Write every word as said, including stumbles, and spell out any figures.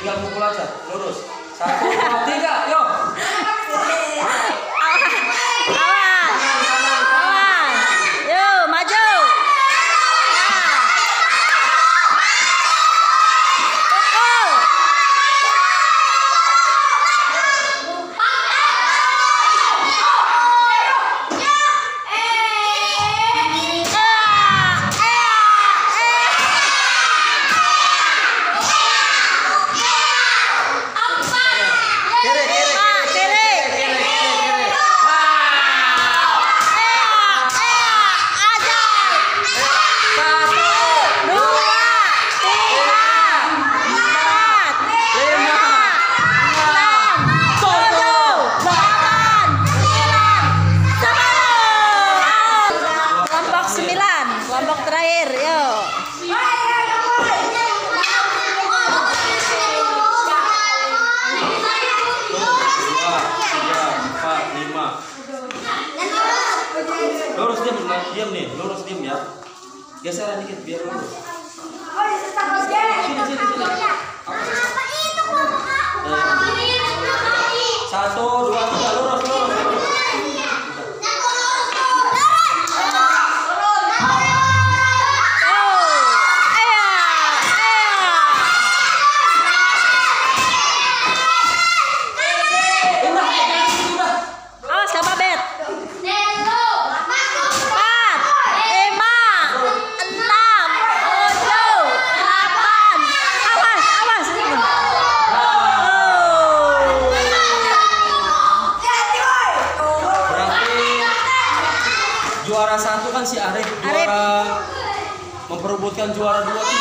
tinggal pukul aja, lurus. Satu, dua, tiga, yuk. Kelompok terakhir, yuk. Lurus diam, diam nih, lurus diam ya. Geseran dikit biar lurus. Sini, sini, sini. Satu, dua, tiga, lurus, lurus. Juara satu kan si Arif, juara memperebutkan juara dua.